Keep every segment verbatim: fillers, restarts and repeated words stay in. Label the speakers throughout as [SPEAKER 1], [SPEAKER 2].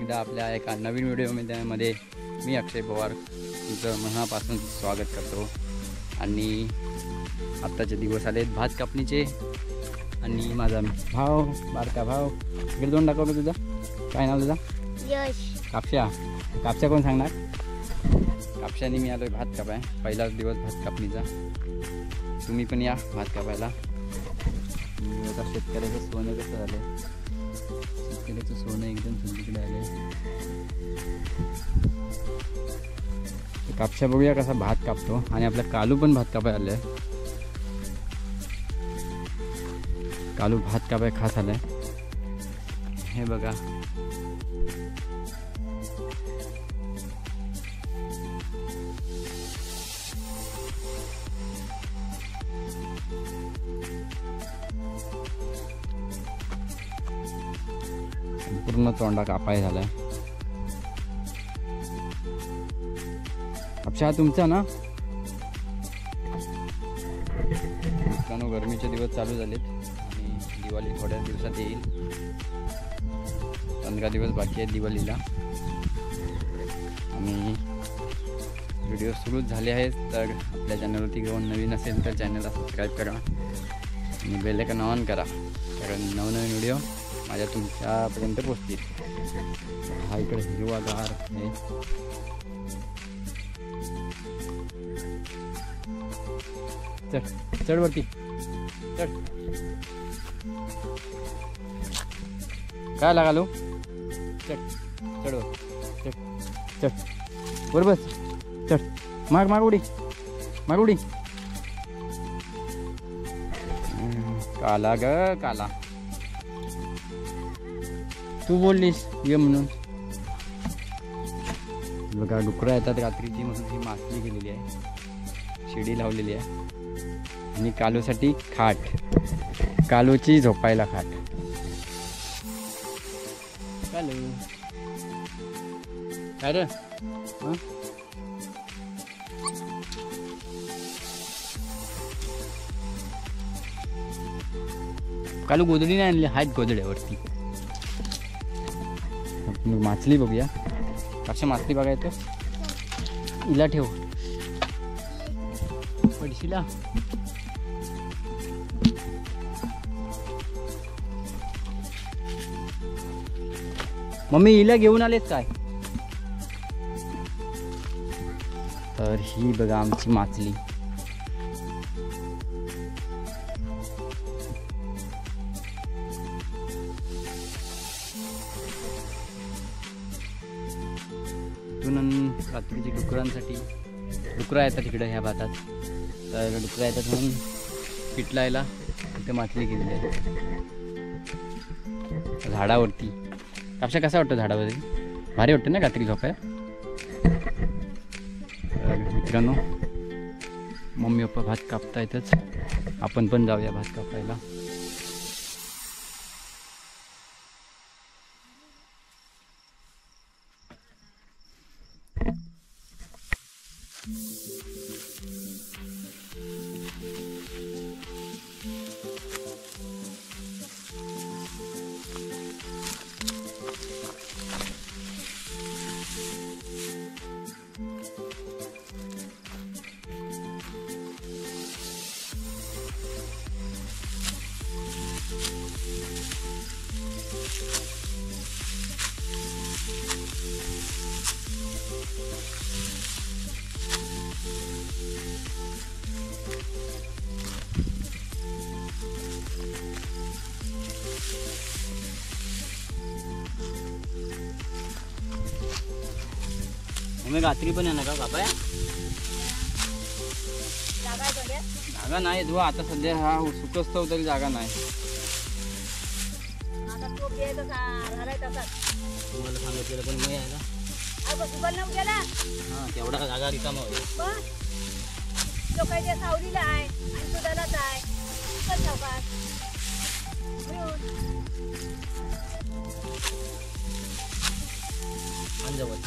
[SPEAKER 1] एकदा आपल्या एका नवीन व्हिडिओमध्ये मी अक्षय पवार तुमचं मनापासून स्वागत करतो। आणि आत्ताचे दिवस आलेत भात कापणीचे आणि माझा भाव बारका भाव इकडे दोन दाखवतो। तुझा काय नाव तुझा?
[SPEAKER 2] यश।
[SPEAKER 1] कापशा कापशा कोण सांगणार? कापशाने मी आलोय भात कापाय, पहिलाच दिवस भात कापणीचा। तुम्ही पण या भात कापायला। आता शेतकऱ्याचं सोनं कसं झालं, शेतकऱ्याचं सोनं एकदम सुंदर आलं। कापशा बघूया कसा भात कापतो। आणि आपला कालू पण भात कापाय आलाय। कालू भात कापाय खास आलाय। हे बघा पूर्ण तोंडा कापाय झालाय। कापशा तुमचा ना? मित्रांनो गरमीचे दिवस चालू झालेत आणि दिवाळी थोड्या दिवसात येईल। पंधरा दिवस बाकी आहेत दिवाळीला आणि व्हिडिओ सुरू झाले आहेत। तर आपल्या चॅनलवरती घेऊन नवीन असेल तर चॅनलला सबस्क्राईब करा आणि बेल आयकॉन ऑन करा, कारण नवनवीन व्हिडिओ माझ्या तुमच्यापर्यंत पोहोचतील। हा इकडे हिरवागार आहे। चढ चढ वरती चढ। काय लागालो? चढ चढ चढ चढ वर बस चढ। माग माग उडी माग उडी। काला ग काला, तू बोललीस ये म्हणून। बघा डुकरं येतात रात्रीची म्हणून ही मासली केलेली आहे, शिडी लावलेली आहे। आणि कालूसाठी खाट, कालूची झोपायला खाट। कालू काय रे? कालू गोधडी नाही आणली, आहेत गोधड्यावरती। माछली बघूया कशा माछली बघायचं। इला ठेव पडशीला। मम्मी हिला घेऊन आलेत काय? तर ही बघा आमची माछली। रात्रीची डुकरांसाठी डुकरा येतात तिकडे ह्या भातात, तर डुकरा येतात म्हणून पिटलायला इथे माछली केलेली आहे झाडावरती। कापशा कसा वाटतो झाडावरती? भारी वाटतं ना रात्री झोपाय। मित्रांनो मम्मी पप्पा भात कापता येतच, आपण पण जाऊया भात कापायला। हमें रात्री पण येणार का कापाया? जागा नाही जो आता सध्या हा सुकस्त तरी जागा नाही। तुम्हाला सांगितलेलं पण मी आहे ना, हा तेवढा जागा रिकामा होईल।
[SPEAKER 2] सावलीला आहे आणि दुधालाच आहे
[SPEAKER 1] अंजवळ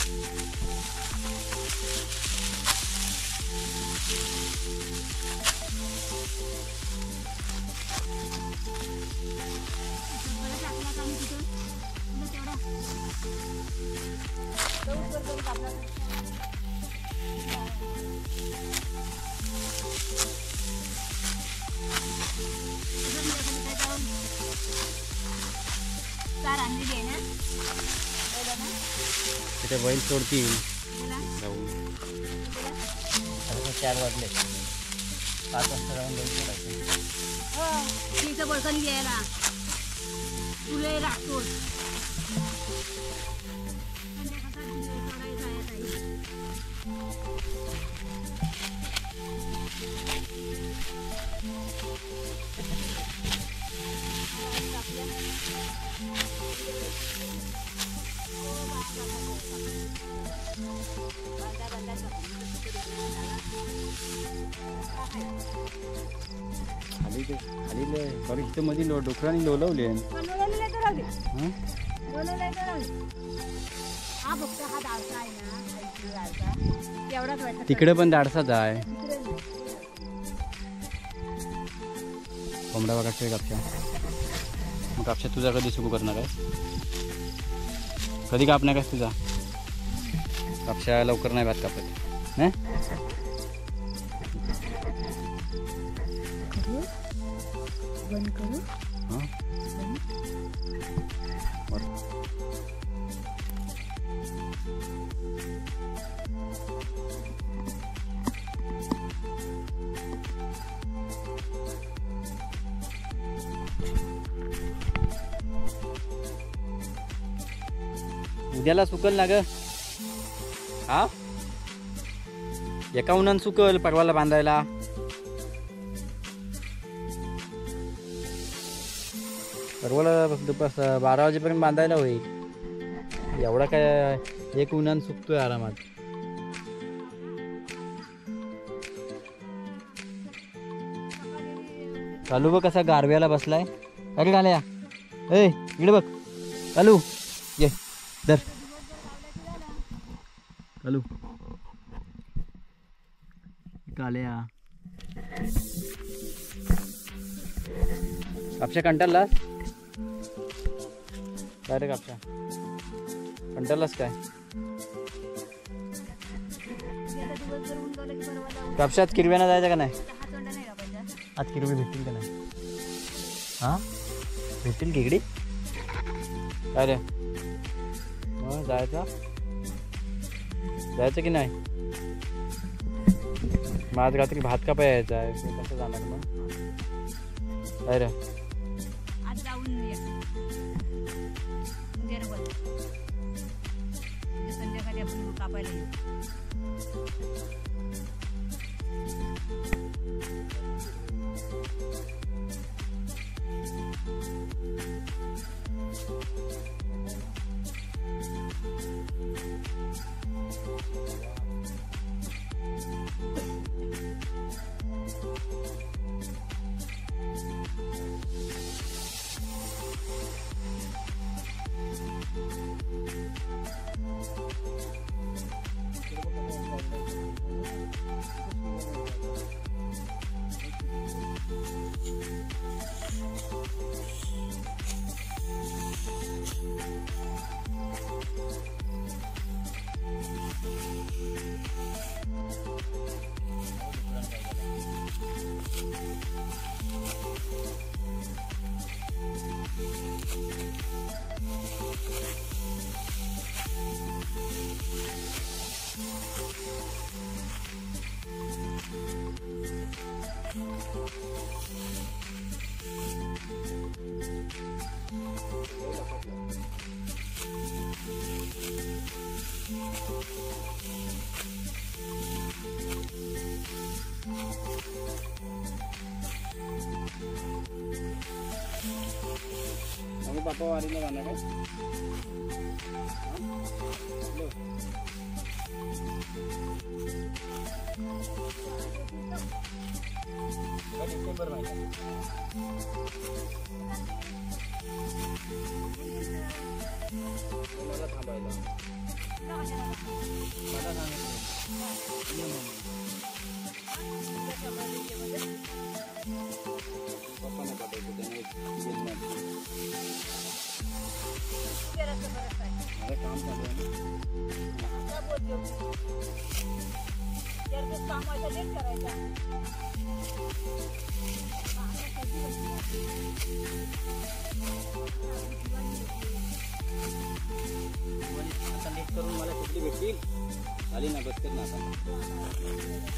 [SPEAKER 2] चार आणली घे ना
[SPEAKER 1] तिथे बैल सोडतील जाऊ चार वाजले पाच वाजता जाऊन बैल सोडायचे.
[SPEAKER 2] तिचं बळकणी घ्यायला तुले लागतो
[SPEAKER 1] खाली ते खाली सॉरी इथं मध्ये लो डोकराने लोलवले
[SPEAKER 2] हा फक्त हा दाळसा आहे ना एवढाच वाटतं.
[SPEAKER 1] तिकडे पण दाडसाच आहे. कोंबडा बघा कापशा. मग कापशा तुझा कधी सुरू करणार आहे? कधी कापणार आहेस तुझा? कापशा लवकर नाही भात कापत नाही.
[SPEAKER 2] बंद करू
[SPEAKER 1] हां उद्याला सुकल ना ग. हा एका उन्हान सुकल परवाला बांधायला. परवाला फक्त बारा वाजेपर्यंत बांधायला होईल. एवढा काय एक उन्हान सुकतोय आरामात. चालू बघ कसा गारव्याला बसलाय. अरे घाल्या ए इकडे बघ चालू ये धर चालू काल्या. कापशा कंटाळलास काय रे? कापशा कंटाळलास काय? कापशात किरव्यानं जायचं का नाही? आज किरवी भेटतील का नाही? हा भेटतील खेकडी काय रे? मग जायचं जायचं की नाही? मग आज रात्री भात कापा यायचा आहे. कसं जाणार मग काय रे?
[SPEAKER 2] आज जाऊन संध्याकाळी आपण कापायला येऊ.
[SPEAKER 1] मम्मी पापा वारीला जाणार काय? डिसेंबर महिन्यात मला थांबायला मला पप्पाने पाठवतो त्याने अरे काम चालू आहे ना.
[SPEAKER 2] आता बोलतो चार दिवस काम व्हायचं लेट करायचा. आता कधी
[SPEAKER 1] आता लेट करून मला कुठली भेटतील आली ना बसते ना आता.